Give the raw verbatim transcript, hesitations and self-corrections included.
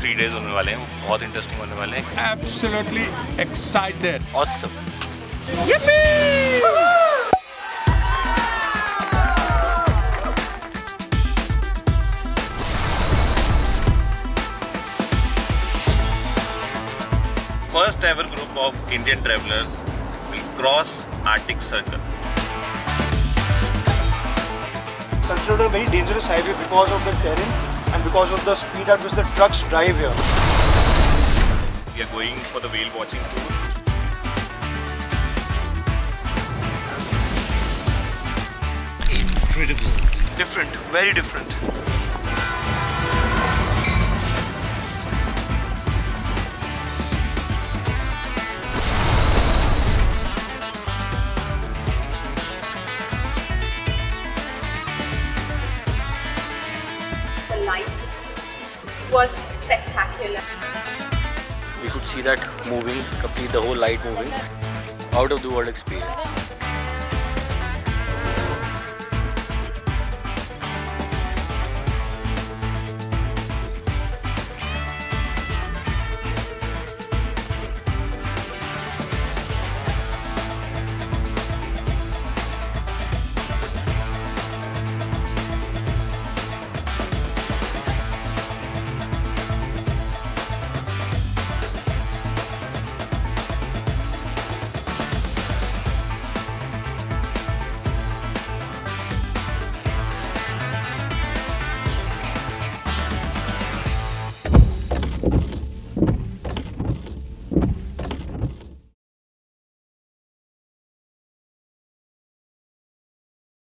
Three days होने वाले हैं, वो बहुत इंटरेस्टिंग होने वाले हैं। Absolutely excited. Awesome. Yippee! First ever group of Indian travelers will cross Arctic Circle. Considered a very dangerous highway because of the terrain and because of the speed at which the trucks drive here. We are going for the whale watching tour. Incredible. Different, very different. The lights was spectacular. We could see that moving, complete the whole light moving. Out of the world experience.